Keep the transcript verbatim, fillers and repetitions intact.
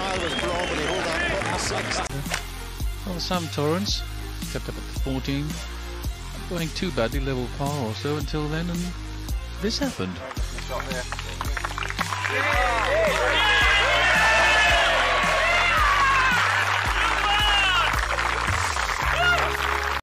smile was blown when he held that button sixth. Well, Sam Torrance kept up at fourteen, going too badly, level par or so until then, and this happened. Yeah.